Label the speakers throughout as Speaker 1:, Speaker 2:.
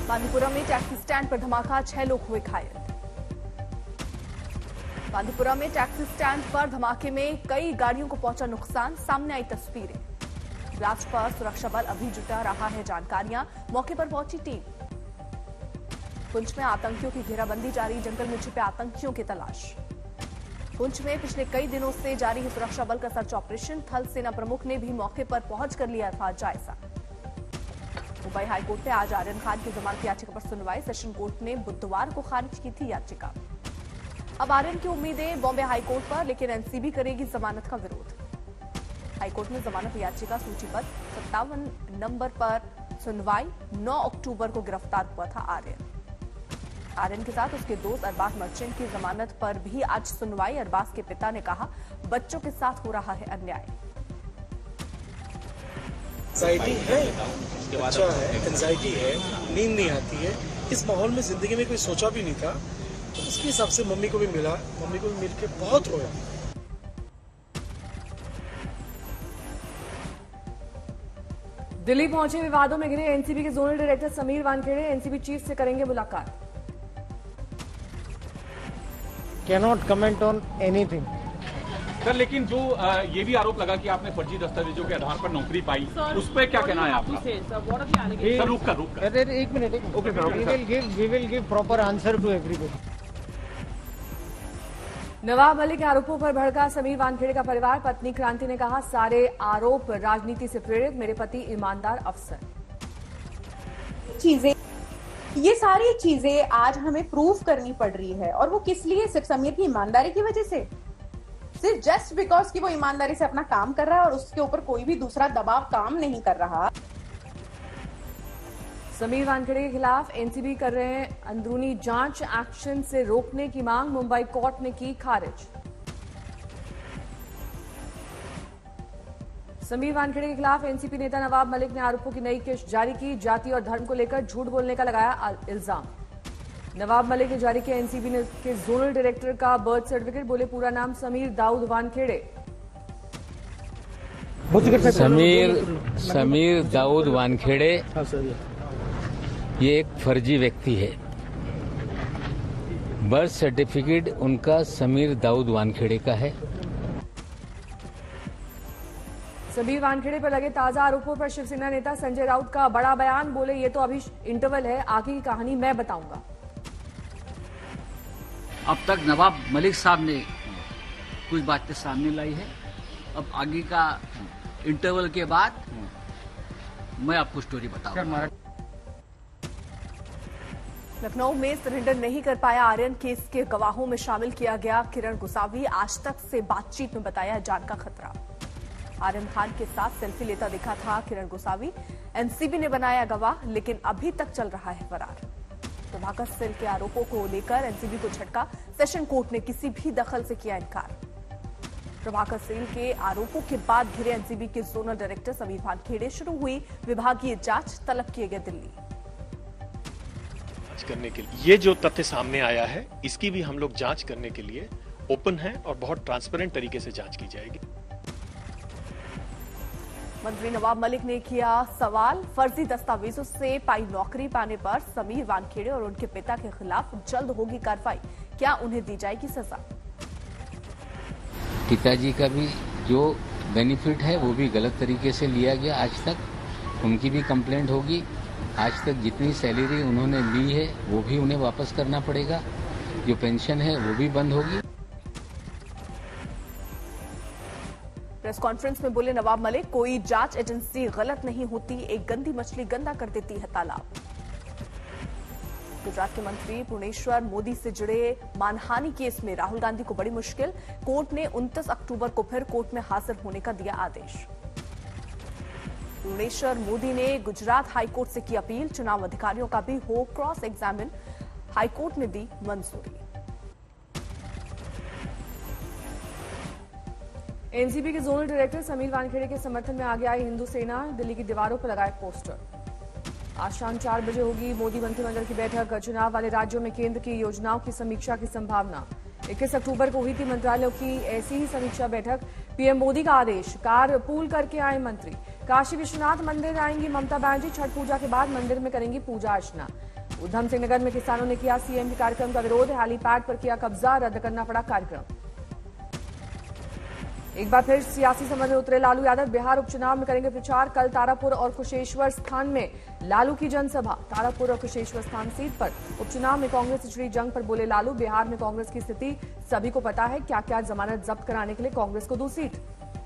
Speaker 1: बांदीपुरा में taxi stand पर धमाका, 6 लोग हुए घायल। बांदीपुरा में टैक्सी स्टैंड पर धमाके में कई गाड़ियों को पहुंचा नुकसान, सामने आई तस्वीरें। ब्लास्ट पर सुरक्षा बल अभी जुटा रहा है जानकारियां, मौके पर पहुंची टीम। पुंछ में आतंकियों की घेराबंदी जारी, जंगल में छिपे आतंकियों की तलाश। पुंछ में पिछले कई दिनों से जारी है सुरक्षा बल का सर्च ऑपरेशन, थल सेना प्रमुख ने भी मौके पर पहुंचकर लिया था जायजा। मुंबई हाईकोर्ट में आज आर्यन खान की जमानत याचिका पर सुनवाई, सेशन कोर्ट ने बुधवार को खारिज की थी याचिका। अब आर्यन की उम्मीदें बॉम्बे हाईकोर्ट पर, लेकिन एनसीबी करेगी जमानत का विरोध। हाईकोर्ट में जमानत याचिका सूचीबद्ध 57 नंबर पर सुनवाई, 9 अक्टूबर को गिरफ्तार हुआ था आर्यन के साथ उसके दोस्त अरबाज मर्चेंट की जमानत पर भी आज सुनवाई। अरबाज के पिता ने कहा, बच्चों के साथ हो रहा है अन्याय।
Speaker 2: एंजाइटी है, अच्छा है, एंजाइटी है, नींद नहीं आती है। इस माहौल में जिंदगी में कोई सोचा भी नहीं था, तो उसके हिसाब से मम्मी को भी मिला, मम्मी को भी मिल के बहुत रोया।
Speaker 3: दिल्ली पहुंचे विवादों में घिरे एनसीबी के zonal director Sameer Wankhede, NCB chief से करेंगे मुलाकात।
Speaker 4: Cannot comment on anything.
Speaker 5: Sir, लेकिन जो ये भी आरोप लगा कि आपने फर्जी दस्तावेजों के आधार पर नौकरी पाई, उस पर क्या कहना है आपका? सर, रुक कर।
Speaker 4: एक minute.
Speaker 5: Okay sir,
Speaker 4: we will give proper answer to everybody.
Speaker 3: Nawab Malik के आरोपों पर भड़का समीर वानखेड़े का परिवार, पत्नी क्रांति ने कहा, सारे आरोप राजनीति से प्रेरित, मेरे पति ईमानदार अफसर।
Speaker 6: ये सारी चीजें आज हमें प्रूव करनी पड़ रही है, और वो किस लिए? सिर्फ समीर की ईमानदारी की वजह से, सिर्फ जस्ट बिकॉज कि वो ईमानदारी से अपना काम कर रहा है और उसके ऊपर कोई भी दूसरा दबाव काम नहीं कर रहा।
Speaker 3: समीर वानखेड़े के खिलाफ एनसीबी कर रहे हैं अंदरूनी जांच, एक्शन से रोकने की मांग मुंबई कोर्ट ने की खारिज। समीर वानखेड़े के खिलाफ एनसीपी नेता नवाब मलिक ने आरोपों की नई किस्त जारी की, जाति और धर्म को लेकर झूठ बोलने का लगाया इल्जाम। नवाब मलिक ने जारी किया एनसीबी के जोनल डायरेक्टर का बर्थ सर्टिफिकेट, बोले पूरा नाम समीर दाऊद वानखेड़े।
Speaker 7: समीर दाऊद वानखेड़े ये एक फर्जी व्यक्ति है। बर्थ सर्टिफिकेट उनका समीर दाऊद वानखेड़े का है।
Speaker 3: समीर वानखेड़े पर लगे ताजा आरोपों पर शिवसेना नेता संजय राउत का बड़ा बयान, बोले ये तो अभी इंटरवल है, आगे की कहानी मैं बताऊंगा।
Speaker 8: अब तक नवाब मलिक साहब ने कुछ बातें सामने लाई है, अब आगे का इंटरवल के बाद मैं आपको स्टोरी बताऊंगा।
Speaker 1: लखनऊ में सरेंडर नहीं कर पाया आर्यन, केस के गवाहों में शामिल किया गया किरण गोसावी, आज तक से बातचीत में बताया जान का खतरा। आर्यन खान के साथ सेल्फी लेता दिखा था किरण गोसावी, एनसीबी ने बनाया गवाह, लेकिन अभी तक चल रहा है फरार। प्रभाकर सिल के आरोपों को लेकर एनसीबी को झटका, सेशन कोर्ट ने किसी भी दखल से किया इनकार। प्रभाकर सिल के आरोपों के बाद घिरे एनसीबी के जोनल डायरेक्टर समीर वानखेड़े, शुरू हुई विभागीय जांच, तलब किए गए दिल्ली
Speaker 9: करने के लिए। ये जो तथ्य सामने आया है, इसकी भी हम लोग जांच करने के लिए ओपन है और बहुत ट्रांसपेरेंट तरीके से जांच की जाएगी।
Speaker 1: मंत्री नवाब मलिक ने किया सवाल, फर्जी दस्तावेजों से पाई नौकरी पाने पर समीर वानखेड़े और उनके पिता के खिलाफ जल्द होगी कार्रवाई, क्या उन्हें दी जाएगी सजा?
Speaker 7: पिताजी का भी जो बेनिफिट है वो भी गलत तरीके से लिया गया आज तक, उनकी भी कंप्लेंट होगी। आज तक जितनी सैलरी उन्होंने ली है वो भी उन्हें वापस करना पड़ेगा, जो पेंशन है वो भी बंद होगी।
Speaker 1: प्रेस कॉन्फ्रेंस में बोले नवाब मलिक, कोई जांच एजेंसी गलत नहीं होती, एक गंदी मछली गंदा कर देती है तालाब। गुजरात के मंत्री पुणेश्वर मोदी से जुड़े मानहानि केस में राहुल गांधी को बड़ी मुश्किल, कोर्ट ने 29 अक्टूबर को फिर कोर्ट में हाजिर होने का दिया आदेश। पुणेश्वर मोदी ने गुजरात हाईकोर्ट से की अपील, चुनाव अधिकारियों का भी हो क्रॉस एग्जामिन, हाईकोर्ट ने दी मंजूरी।
Speaker 3: एनसीबी के जोनल डायरेक्टर समीर वानखेड़े के समर्थन में आगे आई हिंदू सेना, दिल्ली की दीवारों पर लगाए पोस्टर। आज शाम 4 बजे होगी मोदी मंत्रिमंडल की बैठक, चुनाव वाले राज्यों में केंद्र की योजनाओं की समीक्षा की संभावना। 21 अक्टूबर को हुई थी मंत्रालयों की ऐसी ही समीक्षा बैठक, पीएम मोदी का आदेश, कार पूल करके आए मंत्री, काशी विश्वनाथ मंदिर आएंगी ममता बनर्जी। छठ पूजा के बाद मंदिर में करेंगी पूजा अर्चना। उधम सिंह नगर में किसानों ने किया सीएम के कार्यक्रम का विरोध। हेलीपैड पर किया कब्जा, रद्द करना पड़ा कार्यक्रम। एक बार फिर सियासी समर में उतरे लालू यादव। बिहार उपचुनाव में करेंगे प्रचार। कल तारापुर और कुशेश्वर स्थान में लालू की जनसभा। तारापुर और कुशेश्वर स्थान सीट पर उपचुनाव में कांग्रेस से जुड़ी जंग पर बोले लालू। बिहार में कांग्रेस की स्थिति सभी को पता है। क्या क्या जमानत जब्त कराने के लिए कांग्रेस को 2 सीट।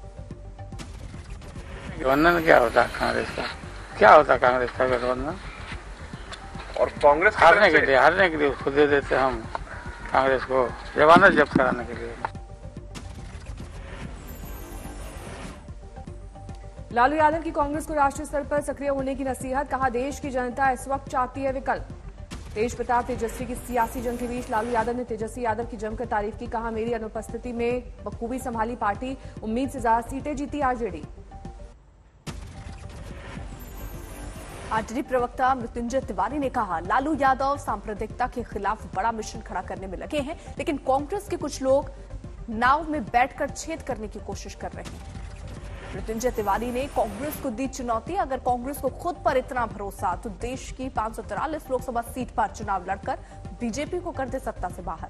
Speaker 10: गठबंधन क्या होता है कांग्रेस का? क्या होता है कांग्रेस का गठबंधन? और कांग्रेस हारने के लिए उसको दे देते हम कांग्रेस को जमानत जब्त कराने के लिए।
Speaker 3: लालू यादव की कांग्रेस को राष्ट्रीय स्तर पर सक्रिय होने की नसीहत। कहा देश की जनता इस वक्त चाहती है विकल्प। तेज प्रताप तेजस्वी की सियासी जंग के बीच लालू यादव ने तेजस्वी यादव की जमकर तारीफ की। कहा मेरी अनुपस्थिति में बखूबी संभाली पार्टी, उम्मीद से ज्यादा सीटें जीती आरजेडी।
Speaker 1: आरजेडी प्रवक्ता मृत्युंजय तिवारी ने कहा लालू यादव सांप्रदायिकता के खिलाफ बड़ा मिशन खड़ा करने में लगे हैं, लेकिन कांग्रेस के कुछ लोग नाव में बैठकर छेद करने की कोशिश कर रहे हैं। मृत्युंजय तिवारी ने कांग्रेस को दी चुनौती। अगर कांग्रेस को खुद पर इतना भरोसा तो देश की 543 लोकसभा सीट पर चुनाव लड़कर बीजेपी को कर दे सत्ता से बाहर।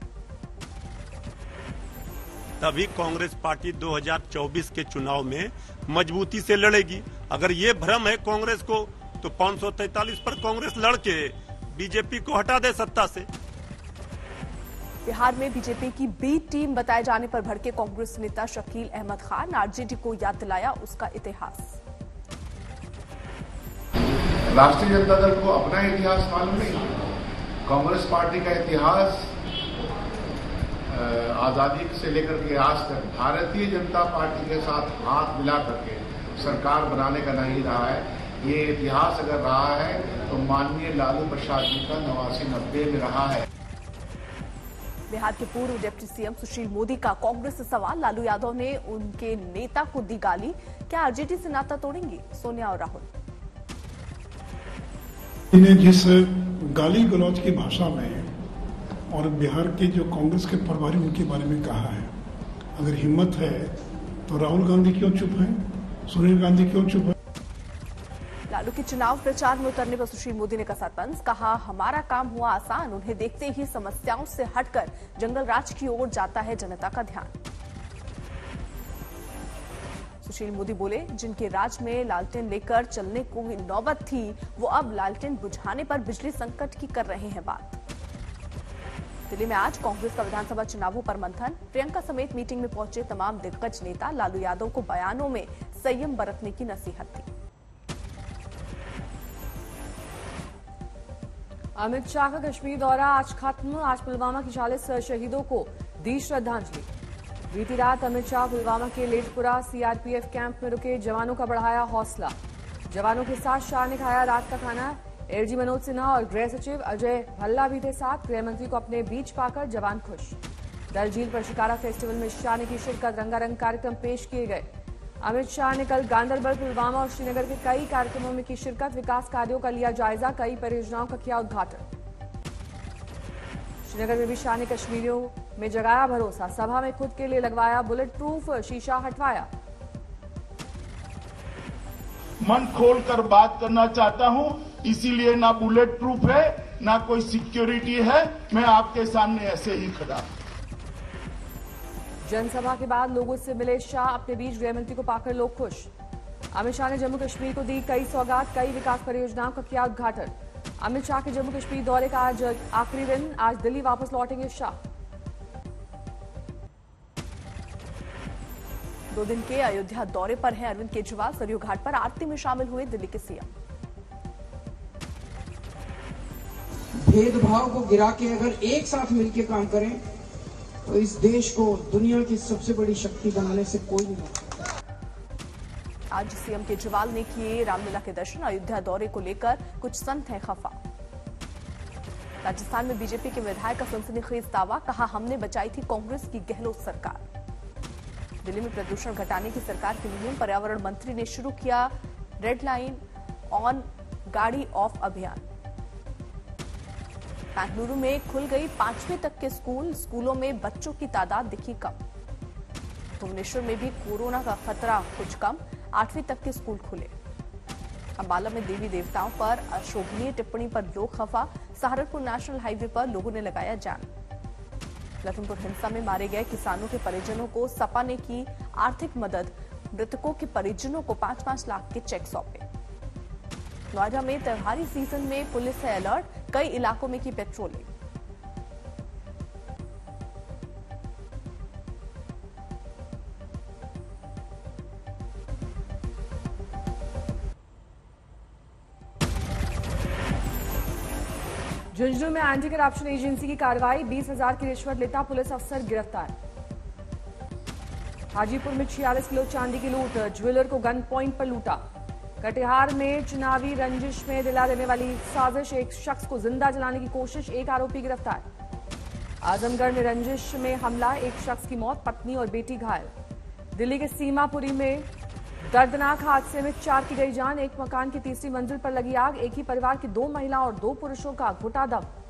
Speaker 11: तभी कांग्रेस पार्टी 2024 के चुनाव में मजबूती से लड़ेगी। अगर ये भ्रम है कांग्रेस को तो 543 पर कांग्रेस लड़के बीजेपी को हटा दे सत्ता से।
Speaker 1: बिहार में बीजेपी की बी टीम बताए जाने पर भड़के कांग्रेस नेता शकील अहमद खान। आरजेडी को याद दिलाया उसका इतिहास।
Speaker 12: राष्ट्रीय जनता दल को अपना इतिहास मालूम नहीं। कांग्रेस पार्टी का इतिहास आजादी से लेकर के आज तक भारतीय जनता पार्टी के साथ हाथ मिला करके सरकार बनाने का नहीं रहा है। ये इतिहास अगर रहा है तो माननीय लालू प्रसाद जी का 89-90 में रहा है।
Speaker 1: बिहार के पूर्व डिप्टी सीएम सुशील मोदी का कांग्रेस से सवाल। लालू यादव ने उनके नेता को दी गाली। क्या आरजेडी से नाता तोड़ेंगी सोनिया और राहुल?
Speaker 13: इन्हें जिस गाली गलौज की भाषा में और बिहार के जो कांग्रेस के प्रभारी उनके बारे में कहा है, अगर हिम्मत है तो राहुल गांधी क्यों चुप है, सोनिया गांधी क्यों चुप है?
Speaker 1: लालू के चुनाव प्रचार में उतरने पर सुशील मोदी ने कसा तंज। कहा हमारा काम हुआ आसान, उन्हें देखते ही समस्याओं से हटकर जंगल राज की ओर जाता है जनता का ध्यान। सुशील मोदी बोले जिनके राज में लालटेन लेकर चलने को नौबत थी वो अब लालटेन बुझाने पर बिजली संकट की कर रहे हैं बात। दिल्ली में आज कांग्रेस का विधानसभा चुनावों पर मंथन। प्रियंका समेत मीटिंग में पहुंचे तमाम दिग्गज नेता। लालू यादव को बयानों में संयम बरतने की नसीहत थी।
Speaker 3: अमित शाह का कश्मीर दौरा आज खत्म। आज पुलवामा के 40 शहीदों को दी श्रद्धांजलि। बीती रात अमित शाह पुलवामा के लेटपुरा सीआरपीएफ कैंप में रुके जवानों का बढ़ाया हौसला। जवानों के साथ शाह ने खाया रात का खाना। एडीजी मनोज सिन्हा और गृह सचिव अजय भल्ला भी थे साथ। गृह मंत्री को अपने बीच पाकर जवान खुश। डल झील पर शिकारा फेस्टिवल में शाह ने की शिरकत। रंगारंग कार्यक्रम पेश किए गए। अमित शाह ने कल गांदरबल, पुलवामा और श्रीनगर के कई कार्यक्रमों में की शिरकत। विकास कार्यों का लिया जायजा। कई परियोजनाओं का किया उद्घाटन। श्रीनगर में भी शाह ने कश्मीरियों में जगाया भरोसा। सभा में खुद के लिए लगवाया बुलेट प्रूफ शीशा हटवाया।
Speaker 14: मन खोलकर बात करना चाहता हूं, इसीलिए ना बुलेट प्रूफ है ना कोई सिक्योरिटी है। मैं आपके सामने ऐसे ही खड़ा हूं।
Speaker 3: जनसभा के बाद लोगों से मिले शाह। अपने बीच गृह मंत्री को पाकर लोग खुश। अमित शाह ने जम्मू कश्मीर को दी कई सौगात। कई विकास परियोजनाओं का किया उद्घाटन। अमित शाह के जम्मू कश्मीर दौरे का आज आखिरी दिन। आज दिल्ली वापस लौटेंगे शाह।
Speaker 1: 2 दिन के अयोध्या दौरे पर हैं अरविंद केजरीवाल। सरयू घाट पर आरती में शामिल हुए दिल्ली के सीएम।
Speaker 15: भेदभाव को गिरा के अगर एक साथ मिलकर काम करें तो इस देश को दुनिया की सबसे बड़ी शक्ति बनाने से कोई नहीं रोक।
Speaker 1: आज सीएम केजरीवाल ने किए रामलीला के दर्शन। अयोध्या दौरे को लेकर कुछ संत हैं खफा। राजस्थान में बीजेपी के विधायक का सनसनीखेज दावा। कहा हमने बचाई थी कांग्रेस की गहलोत सरकार। दिल्ली में प्रदूषण घटाने की सरकार की मुहिम। पर्यावरण मंत्री ने शुरू किया रेड लाइन ऑन गाड़ी ऑफ अभियान। बेंगलुरु में खुल गई 5वीं तक के स्कूल। स्कूलों में बच्चों की तादाद दिखी कम। भुवनेश्वर में भी कोरोना का खतरा कुछ कम। 8वीं तक के स्कूल खुले। अंबाला में देवी देवताओं पर अशोभनीय टिप्पणी पर लोग खफा। सहारनपुर नेशनल हाईवे पर लोगों ने लगाया जाम। लखनपुर हिंसा में मारे गए किसानों के परिजनों को सपा ने की आर्थिक मदद। मृतकों के परिजनों को 5-5 लाख के चेक सौंपे। नोएडा में त्योहारी सीजन में पुलिस है अलर्ट। कई इलाकों में की पेट्रोलिंग।
Speaker 3: झुंझुनू में एंटी करप्शन एजेंसी की कार्रवाई। 20,000 की रिश्वत लेता पुलिस अफसर गिरफ्तार। हाजीपुर में 46 किलो चांदी की लूट। ज्वेलर को गन पॉइंट पर लूटा। कटिहार में चुनावी रंजिश में दिला देने वाली साजिश। एक शख्स को जिंदा जलाने की कोशिश। एक आरोपी गिरफ्तार। आजमगढ़ में रंजिश में हमला। एक शख्स की मौत, पत्नी और बेटी घायल। दिल्ली के सीमापुरी में दर्दनाक हादसे में 4 की गई जान। एक मकान की तीसरी मंजिल पर लगी आग। एक ही परिवार की 2 महिला और 2 पुरुषों का घुटा दम।